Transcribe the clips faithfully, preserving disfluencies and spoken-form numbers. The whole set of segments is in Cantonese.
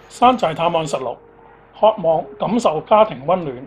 山寨探案實錄，渴望感受家庭溫暖。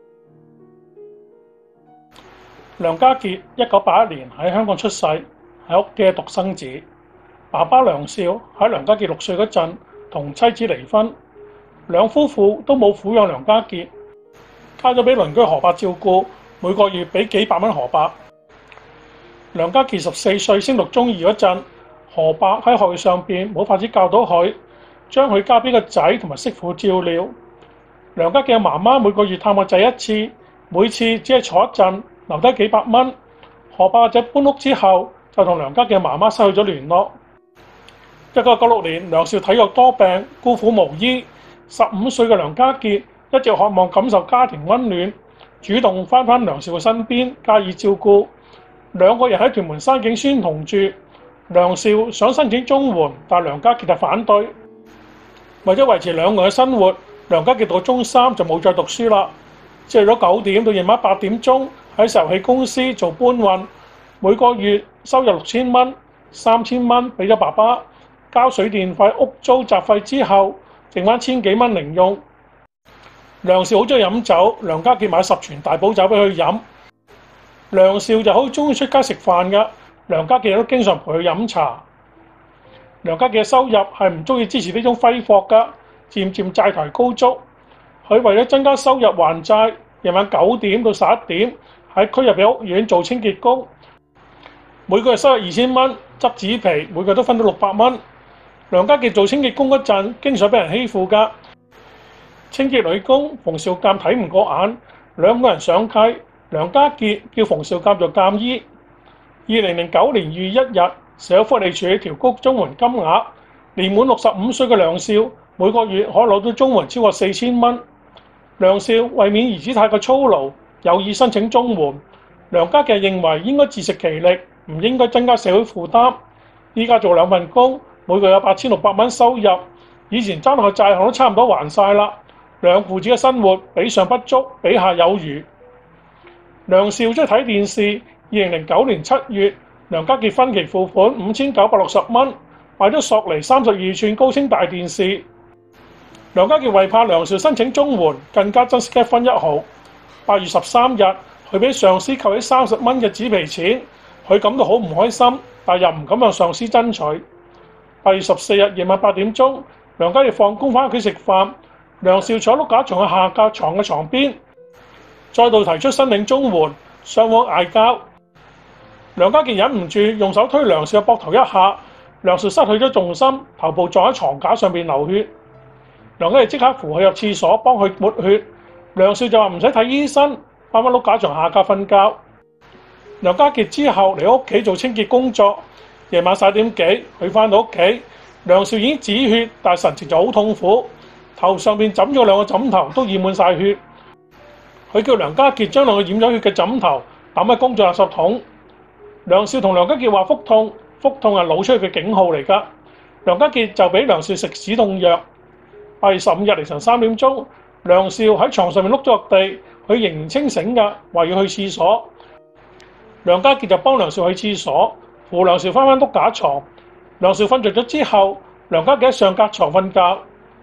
梁家傑一九八一年喺香港出世，係屋企嘅獨生子。爸爸梁少喺梁家傑六歲嗰陣同妻子離婚，兩夫婦都冇撫養梁家傑，交咗俾鄰居何伯照顧，每個月俾幾百蚊何伯。梁家傑十四歲升讀中二嗰陣，何伯喺學業上邊冇法子教到佢，將佢交俾個仔同埋媳婦照料。梁家傑嘅媽媽每個月探個仔一次，每次只係坐一陣，留低幾百蚊。何伯個仔搬屋之後，就同梁家傑嘅媽媽失去咗聯絡。一九九六年，梁少體弱多病，孤苦無依。十五歲嘅梁家傑一直渴望感受家庭溫暖，主動翻返梁少嘅身邊加以照顧。兩個人喺屯門山景村同住。梁少想申請綜援，但梁家傑就反對。為咗維持兩個人嘅生活，梁家傑到中三就冇再讀書啦，只係咗九點到夜晚八點鐘喺石油氣公司做搬運，每個月收入六千蚊，三千蚊俾咗爸爸，交水電費、屋租、雜費之後，剩翻千幾蚊零用。梁少好中意飲酒，梁家傑買十全大補酒俾佢飲。梁少就好中意出街食飯㗎，梁家傑都經常陪佢飲茶。梁家傑嘅收入係唔中意支持呢種揮霍㗎，漸漸債台高築。佢為咗增加收入還債，夜晚九點到十一點喺區入邊屋苑做清潔工，每個月收入二千蚊，執紙皮每個月都分到六百蚊。梁家傑做清潔工嗰陣，經常俾人欺負㗎。清潔女工馮紹鑑睇唔過眼，兩個人上契，梁家傑叫馮紹鑑做鑑醫。二零零九年二月一日，社會福利署調高綜援金額，年滿六十五歲嘅梁少每個月可以攞到綜援超過四千蚊。梁少為免兒子太過操勞，有意申請綜援。梁家傑認為應該自食其力，唔應該增加社會負擔。依家做兩份工，每個月有八千六百蚊收入，以前爭落嘅債項都差唔多還晒啦。兩父子嘅生活比上不足，比下有餘。梁少中意睇電視。二零零九年七月，梁家傑分期付款五千九百六十蚊，買咗索尼三十二寸高清大電視。梁家傑為怕梁少申請綜援，更加珍惜一分一毫。八月十三日，佢俾上司扣起三十蚊嘅紙皮錢，佢感到好唔開心，但又唔敢向上司爭取。八月十四日夜晚八點鐘，梁家傑放工返屋企食飯，梁少坐喺碌架床嘅下格床嘅床邊，再度提出申領綜援，雙方嗌交。梁家傑忍唔住用手推梁少嘅膊頭一下，梁少失去咗重心，頭部撞喺床架上邊流血。梁家傑即刻扶佢入廁所幫佢抹血。梁少就話唔使睇醫生，翻返碌架床下格瞓覺。梁家傑之後嚟屋企做清潔工作，夜晚十一點幾佢翻到屋企，梁少已經止血，但神情就好痛苦，頭上邊枕咗兩個枕頭都染滿晒血。佢叫梁家傑將兩個染咗血嘅枕頭抌喺公眾垃圾桶。梁少同梁家傑話腹痛，腹痛係腦出血嘅警號嚟㗎。梁家傑就俾梁少食止痛藥。八月十五日凌晨三點鐘，梁少喺床上面碌咗落地，佢仍然清醒㗎，話要去廁所。梁家傑就幫梁少去廁所，扶梁少翻返碌架床。梁少瞓着咗之後，梁家傑喺上格床瞓覺。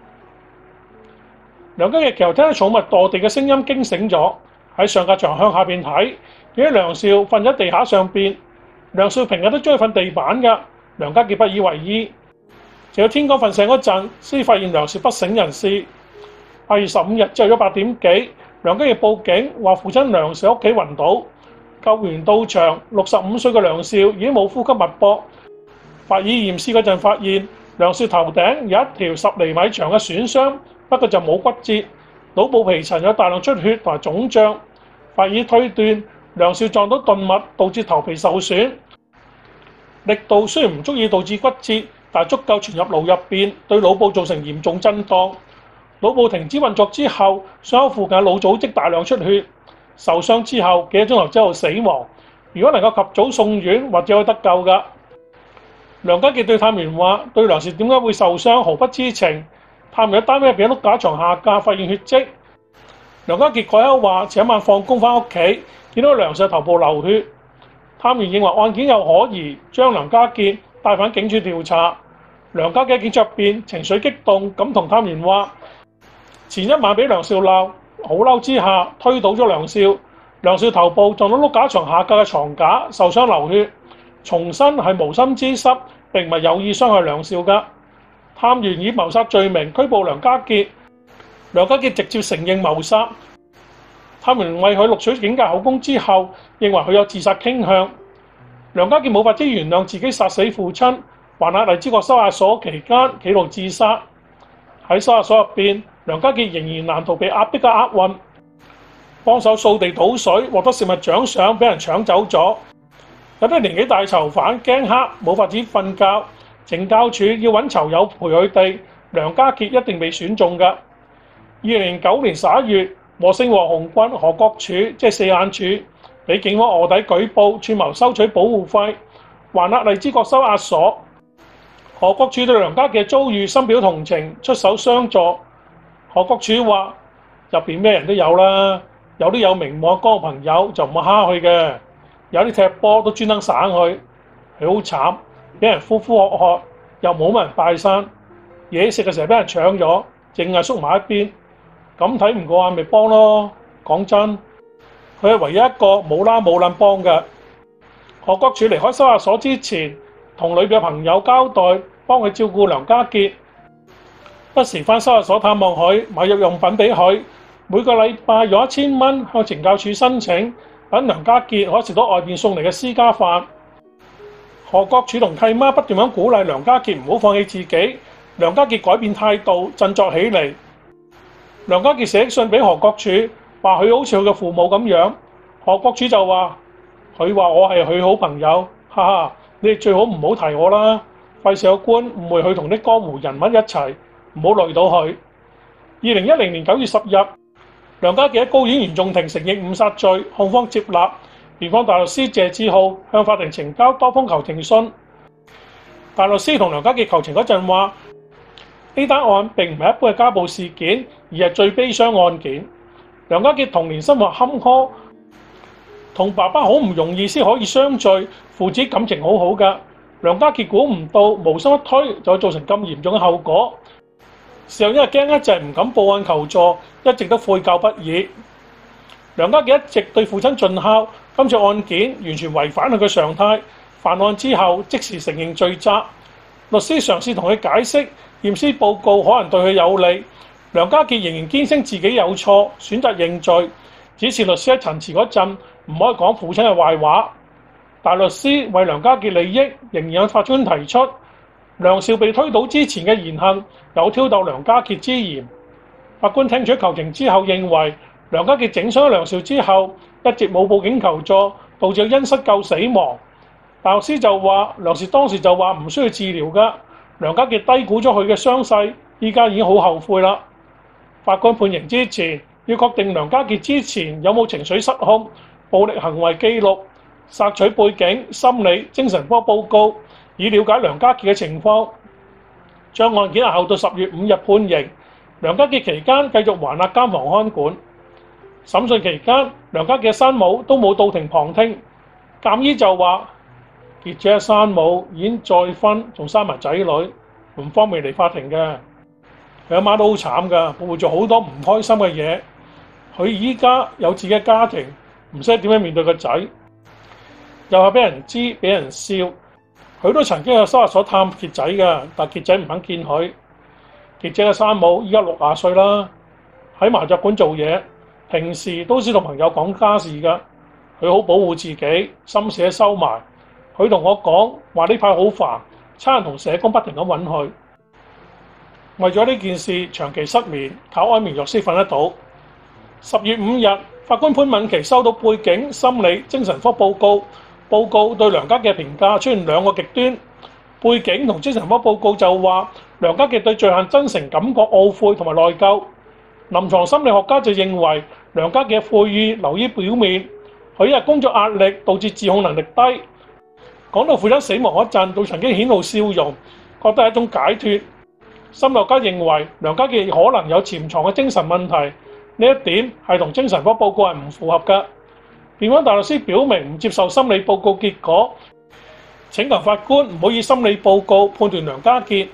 梁家傑其後聽到寵物墮地嘅聲音驚醒咗，喺上格床向下邊睇，見到梁少瞓喺地下上邊。梁少平日都中意瞓地板㗎，梁家傑不以為意。直到天光瞓醒嗰陣，先發現梁少不省人事。八月十五日朝早八點幾，梁家傑報警話父親梁少屋企暈倒。救援到場，六十五歲嘅梁少已經冇呼吸脈搏。法醫驗屍嗰陣發現，梁少頭頂有一條十厘米長嘅損傷，不過就冇骨折。腦部皮層有大量出血同埋腫脹。法醫推斷梁少撞到鈍物，導致頭皮受損。力度雖然唔足以導致骨折，但足夠傳入腦入邊，對腦部造成嚴重震盪。腦部停止運作之後，傷口附近嘅腦組織大量出血。受傷之後幾個鐘頭之後死亡。如果能夠及早送院，或者可以得救㗎。梁家傑對探員話：對梁少點解會受傷毫不知情。探員喺單位入邊碌架床下架發現血跡。梁家傑改口話：前一晚放工返屋企，見到梁少頭部流血。探員認為案件有可疑，將梁家傑帶返警署調查。 梁家傑喺警署入邊情緒激動，咁同探員話：前一晚俾梁少鬧，好嬲之下推倒咗梁少，梁少頭部撞到碌架床下格嘅床架，受傷流血，重申係無心之失，並唔係有意傷害梁少㗎。探員以謀殺罪名拘捕梁家傑，梁家傑直接承認謀殺。探員為佢錄取警戒口供之後，認為佢有自殺傾向。梁家傑冇法子原諒自己殺死父親，還押荔枝角收押所期間企圖自殺。喺收押所入邊，梁家傑仍然難逃被壓迫嘅厄運，幫手掃地倒水，獲得食物獎賞，俾人搶走咗。有啲年紀大囚犯驚黑，冇法子瞓覺，懲教署要揾囚友陪佢哋。梁家傑一定被選中㗎。二零零九年十一月，和勝和紅軍何國柱即係四眼柱，俾警方臥底舉報串謀收取保護費，還押荔枝角收押所。何國柱對梁家傑遭遇深表同情，出手相助。何國柱話：入邊咩人都有啦，有啲有名望嗰個朋友就唔會蝦佢嘅，有啲踢波都專登省佢，佢好慘，俾人呼呼喝喝，又冇乜人拜山，嘢食嘅時候俾人搶咗，淨係縮埋一邊。咁睇唔過眼咪幫咯。講真，佢係唯一一個冇啦冇撚幫嘅。何國柱離開收押所之前，同裏邊嘅朋友交代幫佢照顧梁家傑，不時返收押所探望佢，買日用品俾佢。每個禮拜用一千蚊向懲教署申請，等梁家傑可以食到外邊送嚟嘅私家飯。何國柱同契媽不斷咁鼓勵梁家傑唔好放棄自己，梁家傑改變態度，振作起嚟。梁家傑寫信俾何國柱，話佢好似佢嘅父母咁樣。何國柱就話：佢話我係佢好朋友，哈哈，你哋最好唔好提我啦，費事有官誤會佢同啲江湖人物一齊，唔好累到佢。二零一零年九月十日，梁家傑喺高院原訟庭承認誤殺罪，控方接納。辯方大律師謝志浩向法庭呈交多封求情信。大律師同梁家傑求情嗰陣話：呢單案並唔係一般嘅家暴事件，而係最悲傷案件。梁家傑童年生活坎坷，同爸爸好唔容易先可以相聚，父子感情好好㗎。梁家傑估唔到無心一推就會造成咁嚴重嘅後果。事後因為驚一陣唔敢報案求助，一直都悔疚不已。梁家傑一直對父親盡孝，今次案件完全違反佢嘅常態。犯案之後即時承認罪責。律師嘗試同佢解釋驗屍報告可能對佢有利，梁家傑仍然堅稱自己有錯，選擇認罪。指示律師喺陳詞嗰陣唔可以講父親嘅壞話。大律師為梁家傑利益，仍然向法官提出梁少被推倒之前嘅言行有挑逗梁家傑之嫌。法官聽取求情之後認為，梁家傑整傷梁少之後一直冇報警求助，導致因失救死亡。大律師就話梁少當時就話唔需要治療㗎，梁家傑低估咗佢嘅傷勢，依家已經好後悔啦。法官判刑之前要確定梁家傑之前有冇情緒失控、暴力行為記錄、索取背景、心理、精神科報告，以了解梁家傑嘅情況。將案件押後到十月五日判刑。梁家傑期間繼續還押監房看管。審訊期間，梁家傑嘅生母都冇到庭旁聽。鑑醫就話：傑姐嘅生母已經再婚，仲生埋仔女，唔方便嚟法庭嘅。佢阿媽都好慘㗎，會做好多唔開心嘅嘢。佢依家有自己嘅家庭，唔識點樣面對個仔，又係俾人知，俾人笑。佢都曾經去收押所探傑仔㗎，但傑仔唔肯見佢。傑姐嘅生母依家六十歲啦，喺麻雀館做嘢，平時都少同朋友講家事㗎。佢好保護自己，心事收埋。佢同我講話呢排好煩，差人同社工不停咁揾佢。為咗呢件事，長期失眠，靠安眠藥先瞓得到。十月五日，法官潘敏琪收到背景、心理、精神科報告，報告對梁家傑嘅評價出現兩個極端。背景同精神科報告就話梁家傑對罪行真誠感覺懊悔同埋內疚。臨床心理學家就認為梁家傑嘅悔意流於表面，佢因為工作壓力導致自控能力低。講到父親死亡嗰陣，都曾經顯露笑容，覺得係一種解脫。心理學家認為梁家傑可能有潛藏嘅精神問題，呢一點係同精神科報告係唔符合㗎。辯方大律師表明唔接受心理報告結果，請求法官唔好以心理報告判斷梁家傑，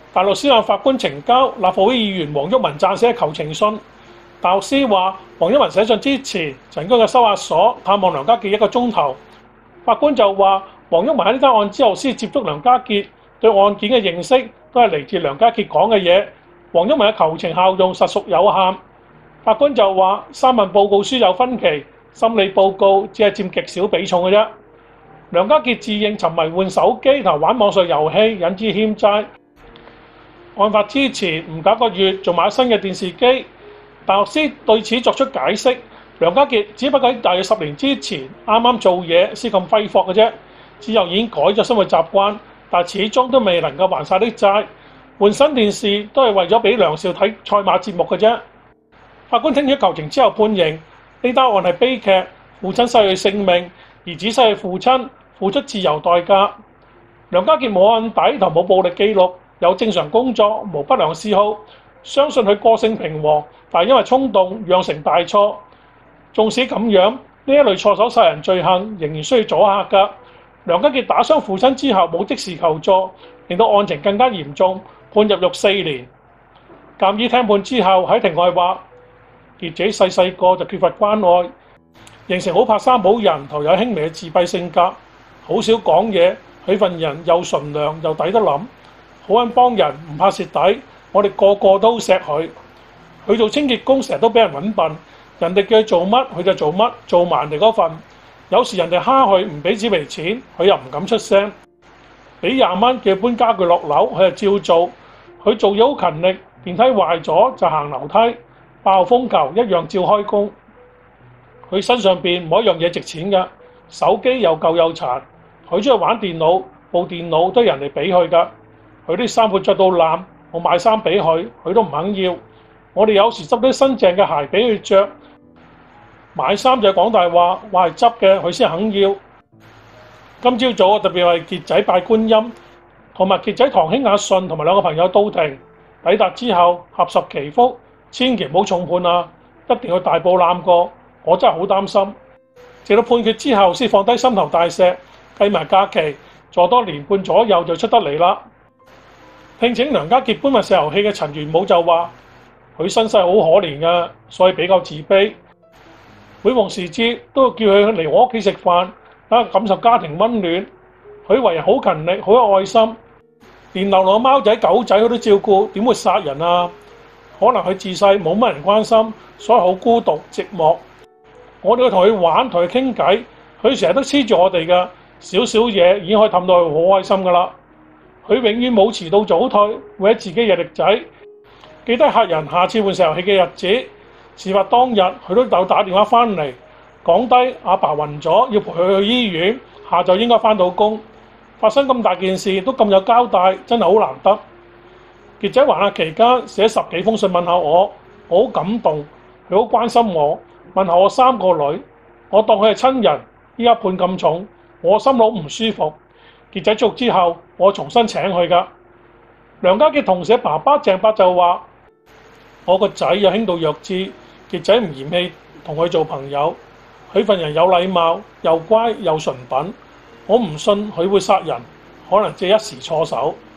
大律師向法官呈交立法會議員黃毓民撰寫嘅求情信。大律師話，黃毓民寫信之前曾經去收押所探望梁家傑一個鐘頭。法官就話，黃毓民喺呢單案之後先接觸梁家傑，對案件嘅認識都係嚟自梁家傑講嘅嘢。黃毓民嘅求情效用實屬有限。法官就話，三份報告書有分歧，心理報告只係佔極少比重嘅啫。梁家傑自認沉迷換手機同玩網上遊戲，引致欠債。案發之前唔夠一個月，仲買新嘅電視機。大律師對此作出解釋，梁家傑只不過喺大約十年之前啱啱做嘢先咁揮霍嘅啫，之後已經改咗生活習慣，但始終都未能夠還晒啲債。換新電視都係為咗俾梁少睇賽馬節目嘅啫。法官聽咗求情之後判刑，呢單案係悲劇，父親失去性命，兒子失去父親，付出自由代價。梁家傑冇案底同冇暴力記錄，有正常工作，無不良嗜好，相信佢個性平和，但係因為衝動釀成大錯。縱使咁樣，呢一類錯手殺人罪行仍然需要阻嚇㗎。梁家傑打傷父親之後冇即時求助，令到案情更加嚴重，判入獄四年。鑑於聽判之後喺庭外話，傑仔細細個就缺乏關愛，形成好怕生保人同有輕微嘅自閉性格，好少講嘢。佢份人又純良又抵得諗，好肯幫人，唔怕蝕底。我哋個個都錫佢。佢做清潔工成日都俾人揾笨，人哋叫佢做乜佢就做乜，做埋人哋嗰份。有時人哋蝦佢唔俾紙皮錢，佢又唔敢出聲。俾廿蚊叫佢搬家具落樓，佢就照做。佢做嘢好勤力，電梯壞咗就行樓梯，爆風球一樣照開工。佢身上邊冇一樣嘢值錢㗎，手機又舊又殘。佢出去玩電腦，部電腦都係人哋俾佢㗎。佢啲衫褲着到爛，我買衫俾佢，佢都唔肯要。我哋有時執啲新淨嘅鞋俾佢着，買衫就講大話，話係執嘅，佢先肯要。今朝早我特別為傑仔拜觀音，同埋傑仔堂兄阿信同埋兩個朋友到庭，抵達之後合十祈福，千祈唔好重判啊！一定要大步攬過，我真係好擔心。直到判決之後先放低心頭大石，計埋假期，坐多年半左右就出得嚟啦。聘請梁家傑搬運石油氣嘅陳元武就話：佢身世好可憐㗎，所以比較自卑。每逢時節都要叫佢嚟我屋企食飯，等佢感受家庭溫暖。佢為人好勤力，好有愛心，連流浪嘅貓仔狗仔佢都照顧，點會殺人啊？可能佢自細冇乜人關心，所以好孤獨寂寞。我哋去同佢玩，同佢傾偈，佢成日都黐住我哋㗎，少少嘢已經可以氹到佢好開心㗎啦。佢永遠冇遲到早退，為咗自己日曆仔，記得客人下次換石油氣嘅日子。事發當日，佢都有打電話翻嚟，講低阿爸暈咗，要陪佢去醫院，下晝應該翻到工。發生咁大件事都咁有交代，真係好難得。傑仔還押期間寫十幾封信問下我，我好感動，佢好關心我，問下我三個女，我當佢係親人。依家判咁重，我心好唔舒服。傑仔出獄之後，我重新請佢㗎。梁家傑同事爸爸鄭伯就話：我個仔有輕度弱智，傑仔唔嫌棄同佢做朋友，佢份人有禮貌，又乖又純品，我唔信佢會殺人，可能只係一時錯手。